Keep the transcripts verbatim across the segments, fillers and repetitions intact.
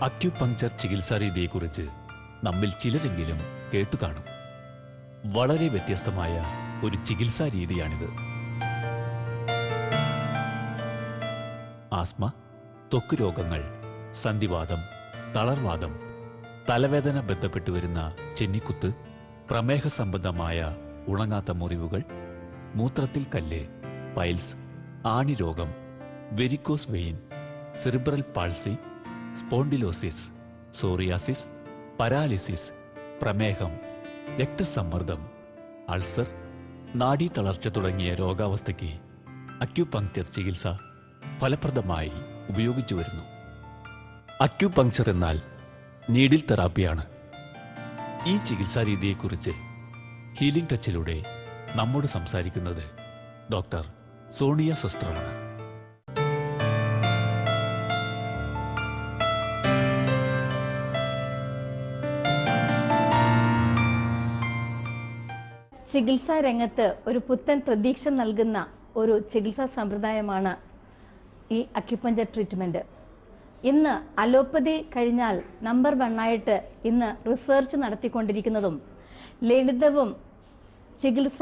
Acupuncture ചികിത്സാരീതിയെക്കുറിച്ച് നമ്മിൽ ചിലരെങ്കിലും കേട്ടു കാണും. വളരെ വ്യത്യസ്തമായ ഒരു ചികിത്സാ രീതിയാണിത്. ആസ്മ, ത്വക്ക് രോഗങ്ങൾ, സന്ധിവാതം, തളർവാദം, തലവേദന ബന്ധപ്പെട്ടു വരുന്ന ചെന്നിക്കുത്ത്, പ്രമേഹ സംബന്ധമായ ഉണങ്ങാത്ത മുറിവുകൾ, മൂത്രത്തിൽ കല്ല്, പൈൽസ്, ആണിരോഗം, varicose vein, cerebral palsy, spondylosis, psoriasis, paralysis, പ്രമേഹം, രക്തസമ്മർദ്ദം, അൾസർ, നാഡീതളർച്ച തുടങ്ങിയ രോഗാവസ്ഥയ്ക്ക് അക്യുപങ്ചർ ചികിത്സ ഫലപ്രദമായി ഉപയോഗിച്ചു വരുന്നു. അക്യുപങ്ചർ എന്നാൽ നീഡിൽ തെറാപ്പിയാണ്. ഈ ചികിത്സാരീതിയെക്കുറിച്ച് ഹീലിംഗ് ടച്ചിലൂടെ നമ്മോട് സംസാരിക്കുന്നത് ഡോക്ടർ സോണിയ സിസ്റ്ററാണ്. ചികിത്സാ രംഗത്ത് ഒരു പുത്തൻ പ്രതീക്ഷ നൽകുന്ന ഒരു ചികിത്സാ സമ്പ്രദായമാണ് ഈ അക്യുപഞ്ചർ ട്രീറ്റ്മെന്റ്. ഇന്ന് അലോപ്പതി കഴിഞ്ഞാൽ നമ്പർ വണ്ണായിട്ട് ഇന്ന് റിസർച്ച് നടത്തിക്കൊണ്ടിരിക്കുന്നതും ലളിതവും ചികിത്സ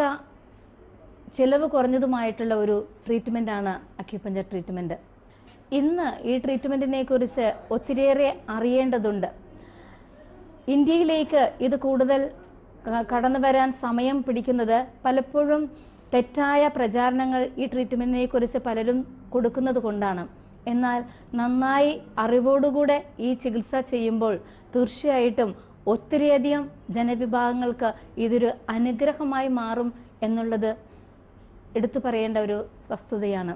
ചിലവ് കുറഞ്ഞതുമായിട്ടുള്ള ഒരു ട്രീറ്റ്മെന്റാണ് അക്യുപഞ്ചർ ട്രീറ്റ്മെന്റ്. ഇന്ന് ഈ ട്രീറ്റ്മെന്റിനെ കുറിച്ച് ഒത്തിരിയേറെ അറിയേണ്ടതുണ്ട്. ഇന്ത്യയിലേക്ക് ഇത് കൂടുതൽ കടന്നു വരാൻ സമയം പിടിക്കുന്നത് പലപ്പോഴും തെറ്റായ പ്രചാരണങ്ങൾ ഈ ട്രീറ്റ്മെന്റിനെ കുറിച്ച് പലരും കൊടുക്കുന്നത് കൊണ്ടാണ്. എന്നാൽ നന്നായി അറിവോടുകൂടെ ഈ ചികിത്സ ചെയ്യുമ്പോൾ തീർച്ചയായിട്ടും ഒത്തിരിയധികം ജനവിഭാഗങ്ങൾക്ക് ഇതൊരു അനുഗ്രഹമായി മാറും എന്നുള്ളത് എടുത്തു പറയേണ്ട ഒരു വസ്തുതയാണ്.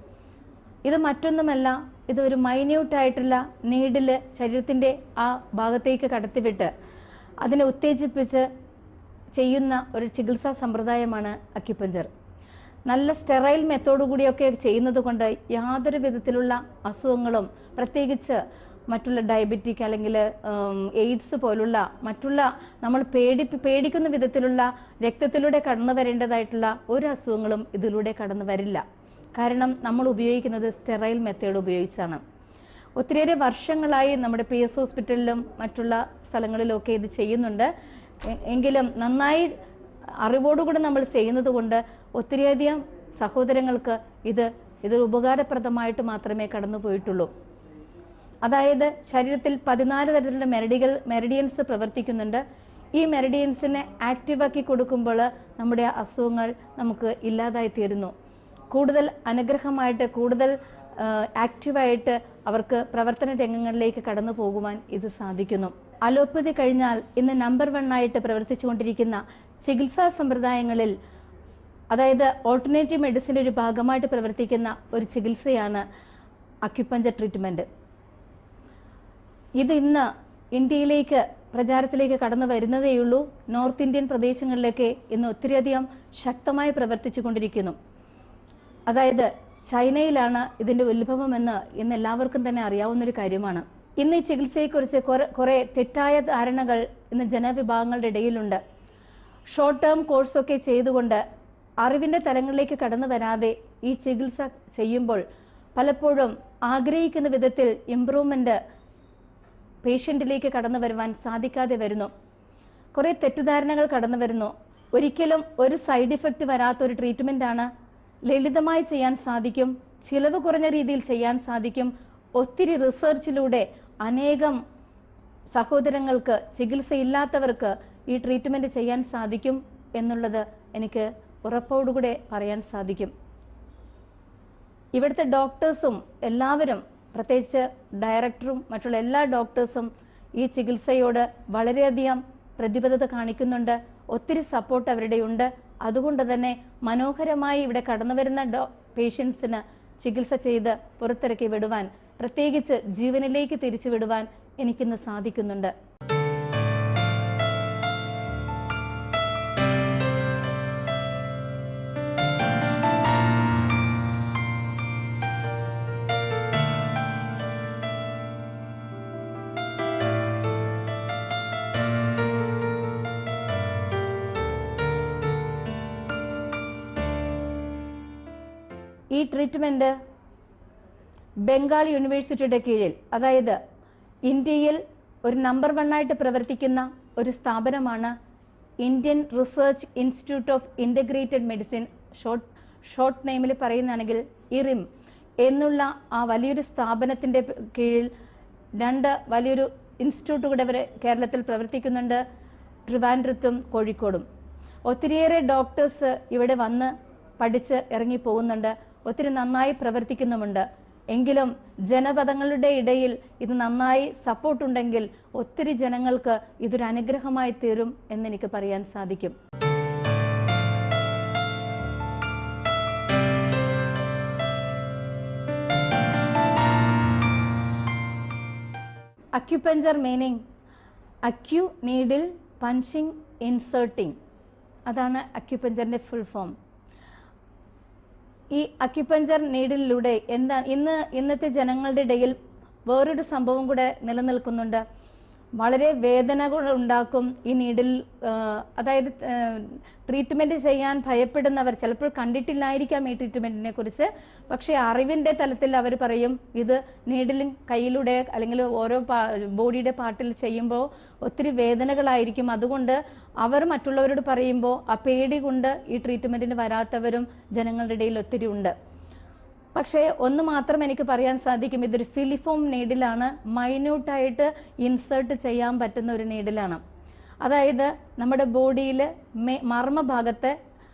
ഇത് മറ്റൊന്നുമല്ല, ഇതൊരു മൈന്യൂട്ടായിട്ടുള്ള നീഡില് ശരീരത്തിന്റെ ആ ഭാഗത്തേക്ക് കടത്തിവിട്ട് അതിനെ ഉത്തേജിപ്പിച്ച് ചെയ്യുന്ന ഒരു ചികിത്സാ സമ്പ്രദായമാണ് അക്യുപഞ്ചർ. നല്ല സ്റ്റെറൈൽ മെത്തോഡ് കൂടിയൊക്കെ ചെയ്യുന്നത് കൊണ്ട് യാതൊരു വിധത്തിലുള്ള അസുഖങ്ങളും, പ്രത്യേകിച്ച് മറ്റുള്ള ഡയബറ്റിക് അല്ലെങ്കിൽ എയ്ഡ്സ് പോലുള്ള മറ്റുള്ള നമ്മൾ പേടി പേടിക്കുന്ന വിധത്തിലുള്ള രക്തത്തിലൂടെ കടന്നു വരേണ്ടതായിട്ടുള്ള ഒരു അസുഖങ്ങളും ഇതിലൂടെ കടന്നു വരില്ല. കാരണം നമ്മൾ ഉപയോഗിക്കുന്നത് സ്റ്റെറൈൽ മെത്തേഡ് ഉപയോഗിച്ചാണ്. ഒത്തിരിയേറെ വർഷങ്ങളായി നമ്മുടെ പി എസ് ഹോസ്പിറ്റലിലും മറ്റുള്ള സ്ഥലങ്ങളിലൊക്കെ ഇത് ചെയ്യുന്നുണ്ട്. എങ്കിലും നന്നായി അറിവോടുകൂടി നമ്മൾ ചെയ്യുന്നത് കൊണ്ട് ഒത്തിരിയധികം സഹോദരങ്ങൾക്ക് ഇത് ഇതൊരു ഉപകാരപ്രദമായിട്ട് മാത്രമേ കടന്നു പോയിട്ടുള്ളൂ. അതായത് ശരീരത്തിൽ പതിനാല് തരത്തിലുള്ള മെറിഡികൾ മെറിഡിയൻസ് പ്രവർത്തിക്കുന്നുണ്ട്. ഈ മെറിഡിയൻസിനെ ആക്റ്റീവാക്കി കൊടുക്കുമ്പോൾ നമ്മുടെ അസുഖങ്ങൾ നമുക്ക് ഇല്ലാതായി തീരുന്നു. കൂടുതൽ അനുഗ്രഹമായിട്ട്, കൂടുതൽ ആക്റ്റീവായിട്ട് അവർക്ക് പ്രവർത്തന രംഗങ്ങളിലേക്ക് കടന്നു പോകുവാൻ ഇത് സാധിക്കുന്നു. അലോപ്പതി കഴിഞ്ഞാൽ ഇന്ന് നമ്പർ വൺ ആയിട്ട് പ്രവർത്തിച്ചുകൊണ്ടിരിക്കുന്ന ചികിത്സാ സമ്പ്രദായങ്ങളിൽ, അതായത് ഓൾട്ടർനേറ്റീവ് മെഡിസിൻ്റെ ഒരു ഭാഗമായിട്ട് പ്രവർത്തിക്കുന്ന ഒരു ചികിത്സയാണ് അക്യുപഞ്ചർ ട്രീറ്റ്മെന്റ്. ഇത് ഇന്ന് ഇന്ത്യയിലേക്ക് പ്രചാരത്തിലേക്ക് കടന്നു വരുന്നതേയുള്ളൂ. നോർത്ത് ഇന്ത്യൻ പ്രദേശങ്ങളിലൊക്കെ ഇന്ന് ഒത്തിരിയധികം ശക്തമായി പ്രവർത്തിച്ചു കൊണ്ടിരിക്കുന്നു. അതായത് ചൈനയിലാണ് ഇതിന്റെ ഉത്ഭവം എന്ന് ഇന്ന് എല്ലാവർക്കും തന്നെ അറിയാവുന്നൊരു കാര്യമാണ്. ഇന്ന് ഈ ചികിത്സയെക്കുറിച്ച് കുറെ തെറ്റായ ധാരണകൾ ഇന്ന് ജനവിഭാഗങ്ങളുടെ ഇടയിലുണ്ട്. ഷോർട്ട് ടേം കോഴ്സൊക്കെ ചെയ്തുകൊണ്ട് അറിവിന്റെ തലങ്ങളിലേക്ക് കടന്നു വരാതെ ഈ ചികിത്സ ചെയ്യുമ്പോൾ പലപ്പോഴും ആഗ്രഹിക്കുന്ന വിധത്തിൽ ഇംപ്രൂവ്മെന്റ് പേഷ്യന്റിലേക്ക് കടന്നു വരുവാൻ സാധിക്കാതെ വരുന്നു. കുറെ തെറ്റിദ്ധാരണകൾ കടന്നു വരുന്നു. ഒരിക്കലും ഒരു സൈഡ് ഇഫക്റ്റ് വരാത്ത ഒരു ട്രീറ്റ്മെന്റ് ആണ്. ലളിതമായി ചെയ്യാൻ സാധിക്കും, ചിലവ് കുറഞ്ഞ രീതിയിൽ ചെയ്യാൻ സാധിക്കും. ഒത്തിരി റിസർച്ചിലൂടെ അനേകം സഹോദരങ്ങൾക്ക്, ചികിത്സയില്ലാത്തവർക്ക് ഈ ട്രീറ്റ്മെന്റ് ചെയ്യാൻ സാധിക്കും എന്നുള്ളത് എനിക്ക് ഉറപ്പോടുകൂടെ പറയാൻ സാധിക്കും. ഇവിടുത്തെ ഡോക്ടേഴ്സും എല്ലാവരും, പ്രത്യേകിച്ച് ഡയറക്ടറും മറ്റുള്ള എല്ലാ ഡോക്ടേഴ്സും ഈ ചികിത്സയോട് വളരെയധികം പ്രതിബദ്ധത കാണിക്കുന്നുണ്ട്. ഒത്തിരി സപ്പോർട്ട് അവരുടെ ഉണ്ട്. അതുകൊണ്ട് തന്നെ മനോഹരമായി ഇവിടെ കടന്നു വരുന്ന ഡോ പേഷ്യൻസിന് ചികിത്സ ചെയ്ത് പുറത്തിറക്കി വിടുവാൻ, പ്രത്യേകിച്ച് ജീവനിലേക്ക് തിരിച്ചു വിടുവാൻ എനിക്കിന്ന് സാധിക്കുന്നുണ്ട്. ഈ ട്രീറ്റ്മെന്റ് ബംഗാൾ യൂണിവേഴ്സിറ്റിയുടെ കീഴിൽ, അതായത് ഇന്ത്യയിൽ ഒരു നമ്പർ വൺ ആയിട്ട് പ്രവർത്തിക്കുന്ന ഒരു സ്ഥാപനമാണ് Indian research institute of integrated medicine, short short നെയിമിൽ പറയുകയാണെങ്കിൽ ഇറിം എന്നുള്ള ആ വലിയൊരു സ്ഥാപനത്തിൻ്റെ കീഴിൽ രണ്ട് വലിയൊരു ഇൻസ്റ്റിറ്റ്യൂട്ട് കൂടെ വരെ കേരളത്തിൽ പ്രവർത്തിക്കുന്നുണ്ട്, ട്രിവാൻഡ്രത്തും കോഴിക്കോടും. ഒത്തിരിയേറെ ഡോക്ടേഴ്സ് ഇവിടെ വന്ന് പഠിച്ച് ഇറങ്ങി പോകുന്നുണ്ട്, ഒത്തിരി നന്നായി പ്രവർത്തിക്കുന്നുമുണ്ട്. എങ്കിലും ജനപദങ്ങളുടെ ഇടയിൽ ഇത് നന്നായി സപ്പോർട്ടുണ്ടെങ്കിൽ ഒത്തിരി ജനങ്ങൾക്ക് ഇതൊരു അനുഗ്രഹമായി തീരും എന്നെനിക്ക് പറയാൻ സാധിക്കും. Acupuncture meaning acu needle, punching, inserting, അതാണ് അക്യുപഞ്ചറിന്റെ ഫുൾ ഫോം. ഈ അക്യുപഞ്ചർ നീഡിലൂടെ എന്താ ഇന്ന് ഇന്നത്തെ ജനങ്ങളുടെ ഇടയിൽ വേറൊരു സംഭവം കൂടെ നിലനിൽക്കുന്നുണ്ട്. വളരെ വേദനകൾ ഉണ്ടാക്കും ഈ നീഡിൽ. അതായത് ട്രീറ്റ്മെന്റ് ചെയ്യാൻ ഭയപ്പെടുന്നവർ ചിലപ്പോൾ കണ്ടിട്ടില്ലായിരിക്കാം ഈ ട്രീറ്റ്മെന്റിനെ കുറിച്ച്, പക്ഷെ അറിവിന്റെ തലത്തിൽ അവർ പറയും ഇത് നീഡിലും കയ്യിലൂടെ അല്ലെങ്കിൽ ഓരോ ബോഡിയുടെ പാർട്ടിൽ ചെയ്യുമ്പോൾ ഒത്തിരി വേദനകളായിരിക്കും. അതുകൊണ്ട് അവർ മറ്റുള്ളവരോട് പറയുമ്പോൾ ആ പേടി കൊണ്ട് ഈ ട്രീറ്റ്മെന്റിന് വരാത്തവരും ജനങ്ങളുടെ ഇടയിൽ ഒത്തിരി ഉണ്ട്. പക്ഷേ ഒന്ന് മാത്രം എനിക്ക് പറയാൻ സാധിക്കും, ഇതൊരു ഫിലിഫോം നീഡിലാണ്, മൈന്യൂട്ടായിട്ട് ഇൻസേർട്ട് ചെയ്യാൻ പറ്റുന്ന ഒരു നീഡിലാണ്. അതായത് നമ്മുടെ ബോഡിയിൽ മർമ്മഭാഗത്ത്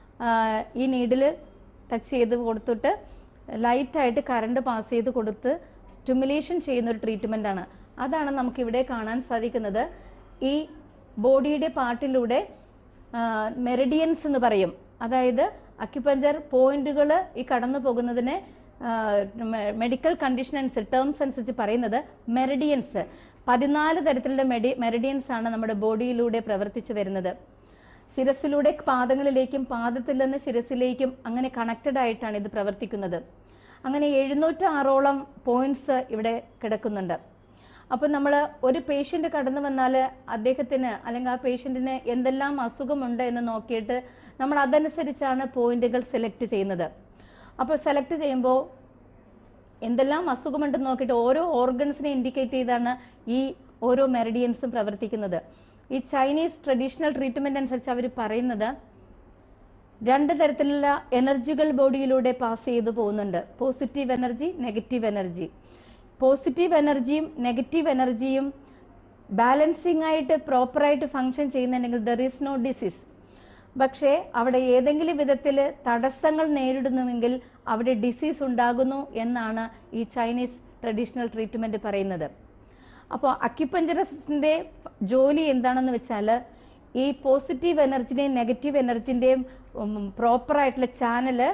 ഈ നീഡിൽ ടച്ച് ചെയ്ത് കൊടുത്തിട്ട് ലൈറ്റായിട്ട് കറണ്ട് പാസ് ചെയ്ത് കൊടുത്ത് സ്റ്റിമുലേഷൻ ചെയ്യുന്ന ഒരു ട്രീറ്റ്മെൻ്റ് ആണ്. അതാണ് നമുക്കിവിടെ കാണാൻ സാധിക്കുന്നത്. ഈ ബോഡിയുടെ പാർട്ടിലൂടെ മെറിഡിയൻസ് എന്ന് പറയും, അതായത് അക്യുപഞ്ചർ പോയിന്റുകൾ ഈ കടന്നു പോകുന്നതിന് മെഡിക്കൽ കണ്ടീഷൻ അനുസരിച്ച് ടേംസ് അനുസരിച്ച് പറയുന്നത് മെറിഡിയൻസ്. പതിനാല് തരത്തിലുള്ള മെഡി മെറിഡിയൻസ് ആണ് നമ്മുടെ ബോഡിയിലൂടെ പ്രവർത്തിച്ചു വരുന്നത്. ശിരസിലൂടെ പാദങ്ങളിലേക്കും പാദത്തിൽ നിന്ന് ശിരസിലേക്കും അങ്ങനെ കണക്റ്റഡ് ആയിട്ടാണ് ഇത് പ്രവർത്തിക്കുന്നത്. അങ്ങനെ എഴുന്നൂറ്റി ആറോളം പോയിന്റ്സ് ഇവിടെ കിടക്കുന്നുണ്ട്. അപ്പോൾ നമ്മൾ ഒരു പേഷ്യൻ്റ് കടന്നു വന്നാൽ അദ്ദേഹത്തിന് അല്ലെങ്കിൽ ആ പേഷ്യൻറ്റിന് എന്തെല്ലാം അസുഖമുണ്ട് എന്ന് നോക്കിയിട്ട് നമ്മൾ അതനുസരിച്ചാണ് പോയിന്റുകൾ സെലക്ട് ചെയ്യുന്നത്. അപ്പോൾ സെലക്ട് ചെയ്യുമ്പോൾ എന്തെല്ലാം അസുഖമുണ്ടെന്ന് നോക്കിയിട്ട് ഓരോ ഓർഗൻസിനെ ഇൻഡിക്കേറ്റ് ചെയ്താണ് ഈ ഓരോ മെറിഡിയൻസും പ്രവർത്തിക്കുന്നത്. ഈ ചൈനീസ് ട്രഡീഷണൽ ട്രീറ്റ്മെന്റ് അനുസരിച്ച് അവർ പറയുന്നത് രണ്ട് തരത്തിലുള്ള എനർജികൾ ബോഡിയിലൂടെ പാസ് ചെയ്തു പോകുന്നുണ്ട്, positive energy, negative energy. Positive എനർജിയും നെഗറ്റീവ് എനർജിയും ബാലൻസിങ് ആയിട്ട് പ്രോപ്പറായിട്ട് ഫങ്ഷൻ ചെയ്യുന്നുണ്ടെങ്കിൽ ദർ ഈസ് നോ ഡിസീസ്. പക്ഷേ അവിടെ ഏതെങ്കിലും വിധത്തിൽ തടസ്സങ്ങൾ നേരിടുന്നുവെങ്കിൽ അവിടെ ഡിസീസ് ഉണ്ടാകുന്നു എന്നാണ് ഈ ചൈനീസ് ട്രഡീഷണൽ ട്രീറ്റ്മെന്റ് പറയുന്നത്. അപ്പോൾ അക്യുപഞ്ചറിസ്റ്റിന്റെ ജോലി എന്താണെന്ന് വെച്ചാൽ ഈ പോസിറ്റീവ് എനർജിന്റെയും നെഗറ്റീവ് എനർജിന്റെയും പ്രോപ്പറായിട്ടുള്ള ചാനല്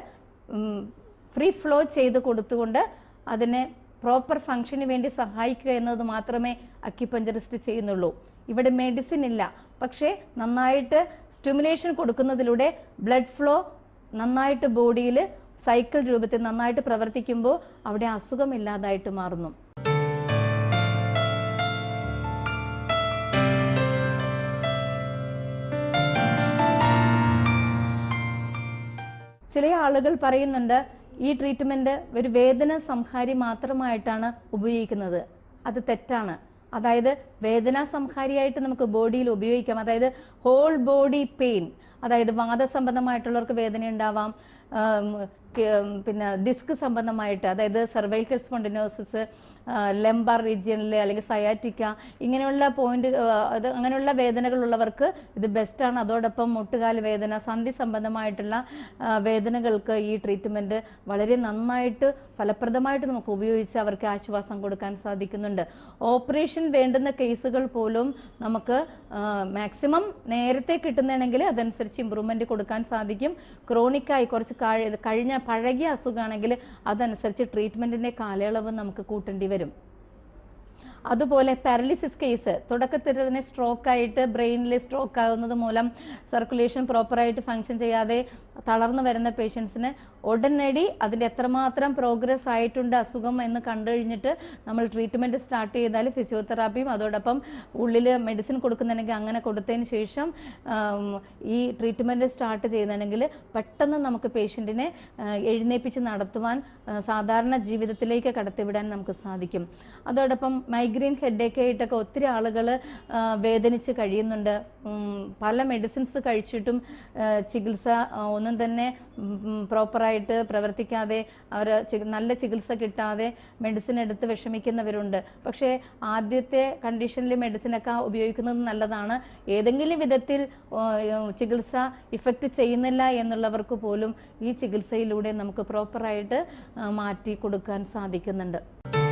ഫ്രീ ഫ്ലോ ചെയ്ത് കൊടുത്തുകൊണ്ട് അതിനെ പ്രോപ്പർ ഫംഗ്ഷന് വേണ്ടി സഹായിക്കുക എന്നത് മാത്രമേ അക്യുപഞ്ചറിസ്റ്റ് ചെയ്യുന്നുള്ളൂ. ഇവിടെ മെഡിസിൻ ഇല്ല, പക്ഷേ നന്നായിട്ട് സ്റ്റിമുലേഷൻ കൊടുക്കുന്നതിലൂടെ ബ്ലഡ് ഫ്ലോ നന്നായിട്ട് ബോഡിയിൽ സൈക്കിൾ രൂപത്തിൽ നന്നായിട്ട് പ്രവർത്തിക്കുമ്പോൾ അവിടെ അസുഖമില്ലാതായിട്ട് മാറുന്നു. ചില ആളുകൾ പറയുന്നുണ്ട് ഈ ട്രീറ്റ്മെന്റ് ഒരു വേദന സംഹാരി മാത്രമായിട്ടാണ് ഉപയോഗിക്കുന്നത്. അത് തെറ്റാണ്. അതായത് വേദനാ സംഹാരിയായിട്ട് നമുക്ക് ബോഡിയിൽ ഉപയോഗിക്കാം. അതായത് ഹോൾ ബോഡി പെയിൻ, അതായത് വാദസംബന്ധമായിട്ടുള്ളവർക്ക് വേദന ഉണ്ടാവാം, പിന്നെ ഡിസ്ക് സംബന്ധമായിട്ട് അതായത് സെർവൈക്കൽ സ്പോണ്ടിനോസിസ്, ലെംബാർ റീജിയനിൽ അല്ലെങ്കിൽ സയാറ്റിക്ക ഇങ്ങനെയുള്ള പോയിന്റ് അത് അങ്ങനെയുള്ള വേദനകളുള്ളവർക്ക് ഇത് ബെസ്റ്റാണ്. അതോടൊപ്പം മുട്ടുകാല് വേദന, സന്ധി സംബന്ധമായിട്ടുള്ള വേദനകൾക്ക് ഈ ട്രീറ്റ്മെന്റ് വളരെ നന്നായിട്ട് ഫലപ്രദമായിട്ട് നമുക്ക് ഉപയോഗിച്ച് അവർക്ക് ആശ്വാസം കൊടുക്കാൻ സാധിക്കുന്നുണ്ട്. ഓപ്പറേഷൻ വേണ്ടുന്ന കേസുകൾ പോലും നമുക്ക് മാക്സിമം നേരത്തെ കിട്ടുന്നതാണെങ്കിൽ അതനുസരിച്ച് ഇമ്പ്രൂവ്മെന്റ് കൊടുക്കാൻ സാധിക്കും. ക്രോണിക്കായി കുറച്ച് കഴിഞ്ഞ പഴകിയ അസുഖമാണെങ്കിൽ അതനുസരിച്ച് ട്രീറ്റ്മെന്റിന്റെ കാലയളവ് നമുക്ക് കൂട്ടേണ്ടി വരും. അതുപോലെ പാരലിസിസ് കേസ്, തുടക്കത്തിൽ തന്നെ സ്ട്രോക്ക് ആയിട്ട് ബ്രെയിനിൽ സ്ട്രോക്ക് ആകുന്നത് മൂലം സർക്കുലേഷൻ പ്രോപ്പറായിട്ട് ഫങ്ഷൻ ചെയ്യാതെ തളർന്നു വരുന്ന പേഷ്യൻസിന് ഉടനടി അതിൻ്റെ എത്രമാത്രം പ്രോഗ്രസ് ആയിട്ടുണ്ട് അസുഖം എന്ന് കണ്ടു കഴിഞ്ഞിട്ട് നമ്മൾ ട്രീറ്റ്മെൻറ്റ് സ്റ്റാർട്ട് ചെയ്താൽ ഫിസിയോതെറാപ്പിയും അതോടൊപ്പം ഉള്ളിൽ മെഡിസിൻ കൊടുക്കുന്നുണ്ടെങ്കിൽ അങ്ങനെ കൊടുത്തതിന് ശേഷം ഈ ട്രീറ്റ്മെൻറ്റ് സ്റ്റാർട്ട് ചെയ്യുന്നുണ്ടെങ്കിൽ പെട്ടെന്ന് നമുക്ക് പേഷ്യൻറ്റിനെ എഴുന്നേൽപ്പിച്ച് നടത്തുവാൻ സാധാരണ ജീവിതത്തിലേക്ക് കടത്തിവിടാൻ നമുക്ക് സാധിക്കും. അതോടൊപ്പം മൈഗ്രെയിൻ ഹെഡേക്ക് ആയിട്ടൊക്കെ ഒത്തിരി ആളുകൾ വേദനിച്ച് കഴിയുന്നുണ്ട്. പല മെഡിസിൻസ് കഴിച്ചിട്ടും ചികിത്സ ഒന്നും തന്നെ പ്രോപ്പറായിട്ട് പ്രവർത്തിക്കാതെ അവർ നല്ല ചികിത്സ കിട്ടാതെ മെഡിസിൻ എടുത്ത് വിഷമിക്കുന്നവരുണ്ട്. പക്ഷേ ആദ്യത്തെ കണ്ടീഷനിൽ മെഡിസിനൊക്കെ ഉപയോഗിക്കുന്നത് നല്ലതാണ്. ഏതെങ്കിലും വിധത്തിൽ ചികിത്സ ഇഫക്റ്റ് ചെയ്യുന്നില്ല എന്നുള്ളവർക്ക് പോലും ഈ ചികിത്സയിലൂടെ നമുക്ക് പ്രോപ്പറായിട്ട് മാറ്റി കൊടുക്കാൻ സാധിക്കുന്നുണ്ട്.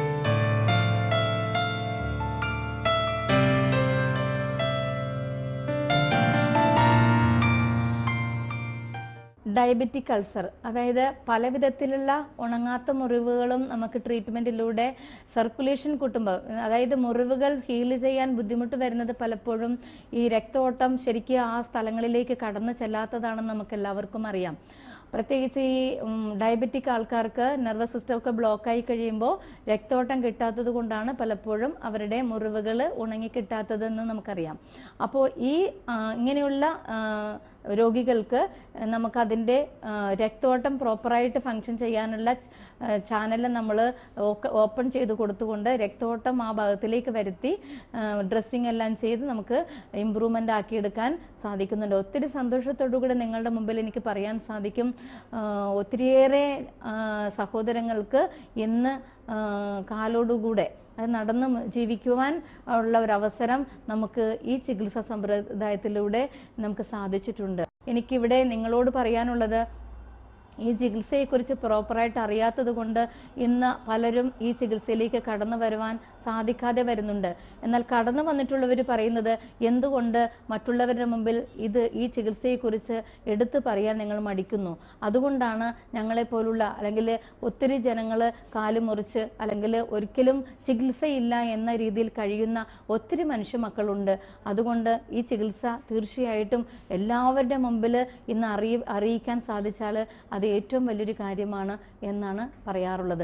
ഡയബറ്റിക് അൾസർ, അതായത് പല വിധത്തിലുള്ള ഉണങ്ങാത്ത മുറിവുകളും നമുക്ക് ട്രീറ്റ്മെൻറ്റിലൂടെ സർക്കുലേഷൻ കൂട്ടുമ്പോൾ, അതായത് മുറിവുകൾ ഹീൽ ചെയ്യാൻ ബുദ്ധിമുട്ട് വരുന്നത് പലപ്പോഴും ഈ രക്തഓട്ടം ശരിക്കും ആ സ്ഥലങ്ങളിലേക്ക് കടന്നു ചെല്ലാത്തതാണെന്ന് നമുക്ക് എല്ലാവർക്കും അറിയാം. പ്രത്യേകിച്ച് ഈ ഡയബറ്റിക് ആൾക്കാർക്ക് നെർവസ് സിസ്റ്റം ഒക്കെ ബ്ലോക്കായി കഴിയുമ്പോൾ രക്തോട്ടം കിട്ടാത്തത് കൊണ്ടാണ് പലപ്പോഴും അവരുടെ മുറിവുകൾ ഉണങ്ങി കിട്ടാത്തതെന്ന് നമുക്കറിയാം. അപ്പോൾ ഈ ഇങ്ങനെയുള്ള രോഗികൾക്ക് നമുക്കതിൻ്റെ രക്തോട്ടം പ്രോപ്പറായിട്ട് ഫങ്ഷൻ ചെയ്യാനുള്ള ചാനൽ നമ്മൾ ഓപ്പൺ ചെയ്ത് കൊടുത്തുകൊണ്ട് രക്തോട്ടം ആ ഭാഗത്തിലേക്ക് വരുത്തി ഡ്രസ്സിങ് എല്ലാം ചെയ്ത് നമുക്ക് ഇമ്പ്രൂവ്മെൻ്റ് ആക്കിയെടുക്കാൻ സാധിക്കുന്നുണ്ട്. ഒത്തിരി സന്തോഷത്തോടു കൂടി നിങ്ങളുടെ മുമ്പിൽ എനിക്ക് പറയാൻ സാധിക്കും, ഒത്തിരിയേറെ സഹോദരങ്ങൾക്ക് ഇന്ന് കാലോടുകൂടെ അത് നടന്ന് ജീവിക്കുവാൻ ഉള്ള ഒരവസരം നമുക്ക് ഈ ചികിത്സാ സമ്പ്രദായത്തിലൂടെ നമുക്ക് സാധിച്ചിട്ടുണ്ട്. എനിക്കിവിടെ നിങ്ങളോട് പറയാനുള്ളത്, ഈ ചികിത്സയെക്കുറിച്ച് പ്രോപ്പറായിട്ട് അറിയാത്തത് കൊണ്ട് ഇന്ന് പലരും ഈ ചികിത്സയിലേക്ക് കടന്നു വരുവാൻ സാധിക്കാതെ വരുന്നുണ്ട്. എന്നാൽ കടന്നു വന്നിട്ടുള്ളവർ പറയുന്നത്, എന്തുകൊണ്ട് മറ്റുള്ളവരുടെ മുമ്പിൽ ഇത് ഈ ചികിത്സയെക്കുറിച്ച് എടുത്തു പറയാൻ നിങ്ങൾ മടിക്കുന്നു? അതുകൊണ്ടാണ് ഞങ്ങളെപ്പോലുള്ള അല്ലെങ്കിൽ ഒത്തിരി ജനങ്ങൾ കാല് മുറിച്ച് അല്ലെങ്കിൽ ഒരിക്കലും ചികിത്സയില്ല എന്ന രീതിയിൽ കഴിയുന്ന ഒത്തിരി മനുഷ്യ മക്കളുണ്ട്. അതുകൊണ്ട് ഈ ചികിത്സ തീർച്ചയായിട്ടും എല്ലാവരുടെ മുമ്പിൽ ഇന്ന് അറിയി അറിയിക്കാൻ സാധിച്ചാൽ അത് ഏറ്റവും വലിയൊരു കാര്യമാണ് എന്നാണ് പറയാറുള്ളത്.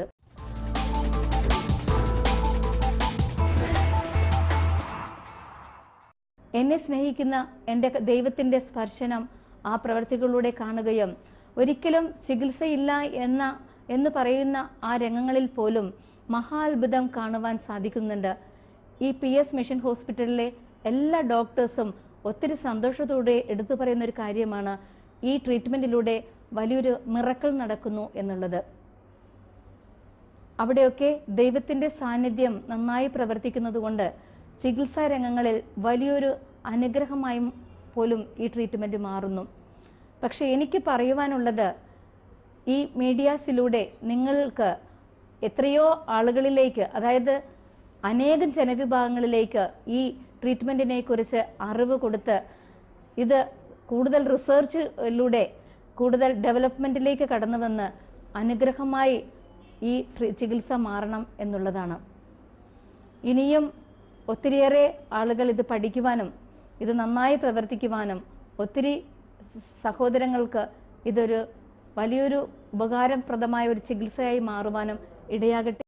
എന്നെ സ്നേഹിക്കുന്ന എൻ്റെ ദൈവത്തിൻ്റെ സ്പർശനം ആ പ്രവർത്തികളിലൂടെ കാണുകയും ഒരിക്കലും ചികിത്സയില്ല എന്ന എന്ന് പറയുന്ന ആ രംഗങ്ങളിൽ പോലും മഹാത്ഭുതം കാണുവാൻ സാധിക്കുന്നുണ്ട്. ഈ പി എസ് മിഷൻ ഹോസ്പിറ്റലിലെ എല്ലാ ഡോക്ടേഴ്സും ഒത്തിരി സന്തോഷത്തോടെ എടുത്തു പറയുന്ന ഒരു കാര്യമാണ്, ഈ ട്രീറ്റ്മെൻറ്റിലൂടെ വലിയൊരു മിറക്കിൾ നടക്കുന്നു എന്നുള്ളത്. അവിടെയൊക്കെ ദൈവത്തിൻ്റെ സാന്നിധ്യം നന്നായി പ്രവർത്തിക്കുന്നത് കൊണ്ട് ചികിത്സാ രംഗങ്ങളിൽ വലിയൊരു അനുഗ്രഹമായും പോലും ഈ ട്രീറ്റ്മെൻറ്റ് മാറുന്നു. പക്ഷേ എനിക്ക് പറയുവാനുള്ളത്, ഈ മീഡിയാസിലൂടെ നിങ്ങൾക്ക് എത്രയോ ആളുകളിലേക്ക്, അതായത് അനേകം ജനവിഭാഗങ്ങളിലേക്ക് ഈ ട്രീറ്റ്മെൻറ്റിനെ കുറിച്ച് അറിവ് കൊടുത്ത് ഇത് കൂടുതൽ റിസർച്ചിലൂടെ കൂടുതൽ ഡെവലപ്മെൻറ്റിലേക്ക് കടന്നു വന്ന് അനുഗ്രഹമായി ഈ ചികിത്സ മാറണം എന്നുള്ളതാണ്. ഇനിയും ഒത്തിരിയേറെ ആളുകൾ ഇത് പഠിക്കുവാനും ഇത് നന്നായി പ്രവർത്തിക്കുവാനും ഒത്തിരി സഹോദരങ്ങൾക്ക് ഇതൊരു വലിയൊരു ഉപകാരപ്രദമായ ഒരു ചികിത്സയായി മാറുവാനും ഇടയാകട്ടെ.